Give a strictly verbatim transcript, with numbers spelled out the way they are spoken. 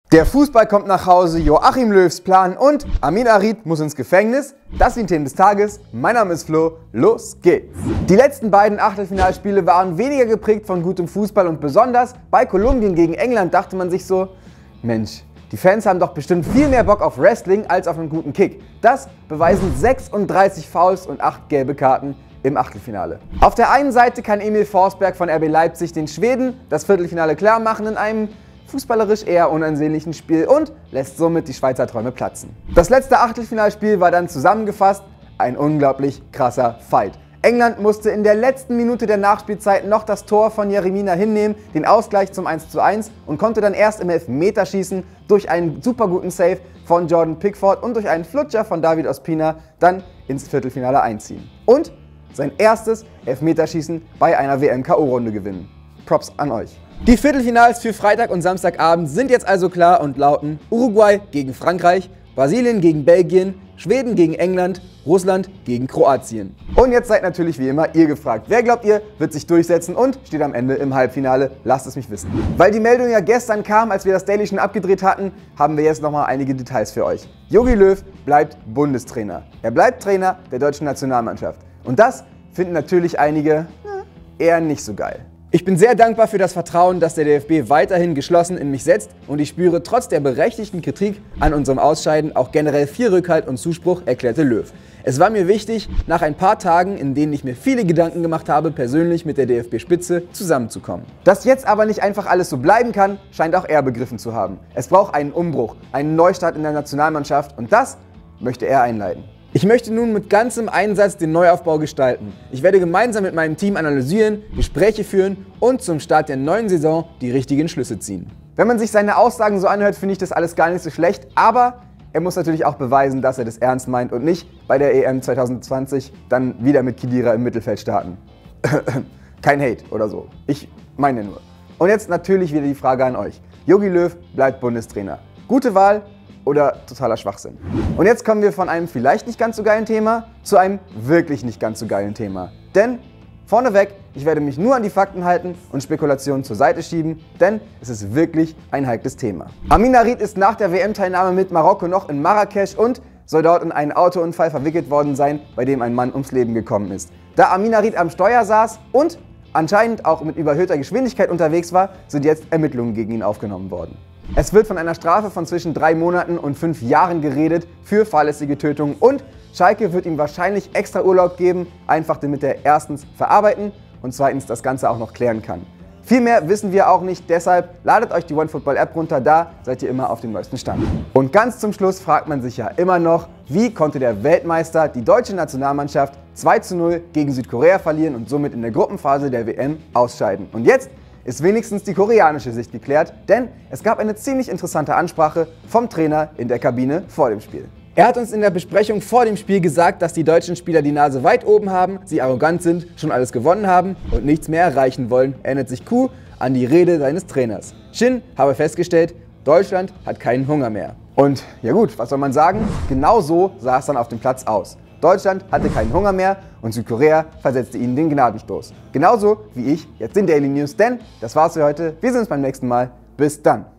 Der Fußball kommt nach Hause, Joachim Löws Plan und Amin Arid muss ins Gefängnis. Das sind die Themen des Tages. Mein Name ist Flo. Los geht's! Die letzten beiden Achtelfinalspiele waren weniger geprägt von gutem Fußball und besonders bei Kolumbien gegen England dachte man sich so, Mensch, die Fans haben doch bestimmt viel mehr Bock auf Wrestling als auf einen guten Kick. Das beweisen sechsunddreißig Fouls und acht gelbe Karten im Achtelfinale. Auf der einen Seite kann Emil Forsberg von R B Leipzig den Schweden das Viertelfinale klar machen in einem fußballerisch eher unansehnlichen Spiel und lässt somit die Schweizer Träume platzen. Das letzte Achtelfinalspiel war dann zusammengefasst ein unglaublich krasser Fight. England musste in der letzten Minute der Nachspielzeit noch das Tor von Jeremina hinnehmen, den Ausgleich zum eins zu eins und konnte dann erst im Elfmeterschießen durch einen super guten Save von Jordan Pickford und durch einen Flutscher von David Ospina dann ins Viertelfinale einziehen. Und sein erstes Elfmeterschießen bei einer W M-K O-Runde gewinnen. Props an euch. Die Viertelfinals für Freitag und Samstagabend sind jetzt also klar und lauten Uruguay gegen Frankreich, Brasilien gegen Belgien, Schweden gegen England, Russland gegen Kroatien. Und jetzt seid natürlich wie immer ihr gefragt. Wer glaubt ihr, wird sich durchsetzen und steht am Ende im Halbfinale? Lasst es mich wissen. Weil die Meldung ja gestern kam, als wir das Daily schon abgedreht hatten, haben wir jetzt nochmal einige Details für euch. Jogi Löw bleibt Bundestrainer. Er bleibt Trainer der deutschen Nationalmannschaft. Und das finden natürlich einige äh, eher nicht so geil. Ich bin sehr dankbar für das Vertrauen, das der D F B weiterhin geschlossen in mich setzt und ich spüre trotz der berechtigten Kritik an unserem Ausscheiden auch generell viel Rückhalt und Zuspruch, erklärte Löw. Es war mir wichtig, nach ein paar Tagen, in denen ich mir viele Gedanken gemacht habe, persönlich mit der D F B-Spitze zusammenzukommen. Dass jetzt aber nicht einfach alles so bleiben kann, scheint auch er begriffen zu haben. Es braucht einen Umbruch, einen Neustart in der Nationalmannschaft und das möchte er einleiten. Ich möchte nun mit ganzem Einsatz den Neuaufbau gestalten. Ich werde gemeinsam mit meinem Team analysieren, Gespräche führen und zum Start der neuen Saison die richtigen Schlüsse ziehen. Wenn man sich seine Aussagen so anhört, finde ich das alles gar nicht so schlecht, aber er muss natürlich auch beweisen, dass er das ernst meint und nicht bei der E M zwanzig zwanzig dann wieder mit Khedira im Mittelfeld starten. Kein Hate oder so, ich meine nur. Und jetzt natürlich wieder die Frage an euch. Jogi Löw bleibt Bundestrainer. Gute Wahl oder totaler Schwachsinn? Und jetzt kommen wir von einem vielleicht nicht ganz so geilen Thema zu einem wirklich nicht ganz so geilen Thema. Denn vorneweg, ich werde mich nur an die Fakten halten und Spekulationen zur Seite schieben, denn es ist wirklich ein heikles Thema. Amin Arid ist nach der W M-Teilnahme mit Marokko noch in Marrakesch und soll dort in einen Autounfall verwickelt worden sein, bei dem ein Mann ums Leben gekommen ist. Da Amin Arid am Steuer saß und anscheinend auch mit überhöhter Geschwindigkeit unterwegs war, sind jetzt Ermittlungen gegen ihn aufgenommen worden. Es wird von einer Strafe von zwischen drei Monaten und fünf Jahren geredet für fahrlässige Tötung und Schalke wird ihm wahrscheinlich extra Urlaub geben, einfach damit er erstens verarbeiten und zweitens das Ganze auch noch klären kann. Viel mehr wissen wir auch nicht, deshalb ladet euch die OneFootball-App runter, da seid ihr immer auf dem neuesten Stand. Und ganz zum Schluss fragt man sich ja immer noch, wie konnte der Weltmeister die deutsche Nationalmannschaft zwei zu null gegen Südkorea verlieren und somit in der Gruppenphase der W M ausscheiden. Und jetzt ist wenigstens die koreanische Sicht geklärt, denn es gab eine ziemlich interessante Ansprache vom Trainer in der Kabine vor dem Spiel. Er hat uns in der Besprechung vor dem Spiel gesagt, dass die deutschen Spieler die Nase weit oben haben, sie arrogant sind, schon alles gewonnen haben und nichts mehr erreichen wollen, erinnert sich Kuh an die Rede seines Trainers. Shin habe festgestellt, Deutschland hat keinen Hunger mehr. Und ja gut, was soll man sagen? Genau so sah es dann auf dem Platz aus. Deutschland hatte keinen Hunger mehr und Südkorea versetzte ihnen den Gnadenstoß. Genauso wie ich jetzt den Daily News, denn das war's für heute. Wir sehen uns beim nächsten Mal. Bis dann.